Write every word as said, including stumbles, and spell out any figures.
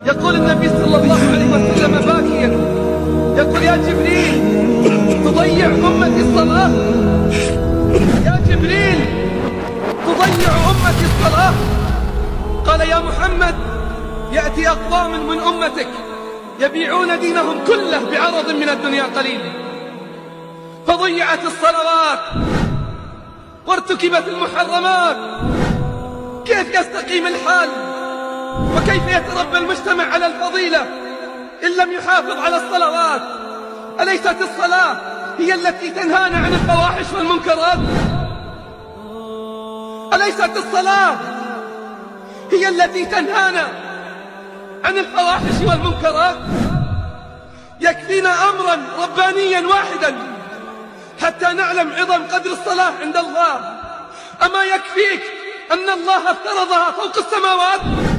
يقول النبي صلى الله عليه وسلم باكيا، يقول: يا جبريل تضيع أمتي الصلاة، يا جبريل تضيع أمتي الصلاة. قال: يا محمد، يأتي أقوام من أمتك يبيعون دينهم كله بعرض من الدنيا قليل، فضيعت الصلوات وارتكبت المحرمات، كيف يستقيم الحال وكيف يتربى المجتمع على الفضيلة إن لم يحافظ على الصلوات؟ أليست الصلاة هي التي تنهانا عن الفواحش والمنكرات؟ أليست الصلاة هي التي تنهانا عن الفواحش والمنكرات؟ يكفينا أمرا ربانيا واحدا حتى نعلم عظم قدر الصلاة عند الله. أما يكفيك أن الله افترضها فوق السماوات؟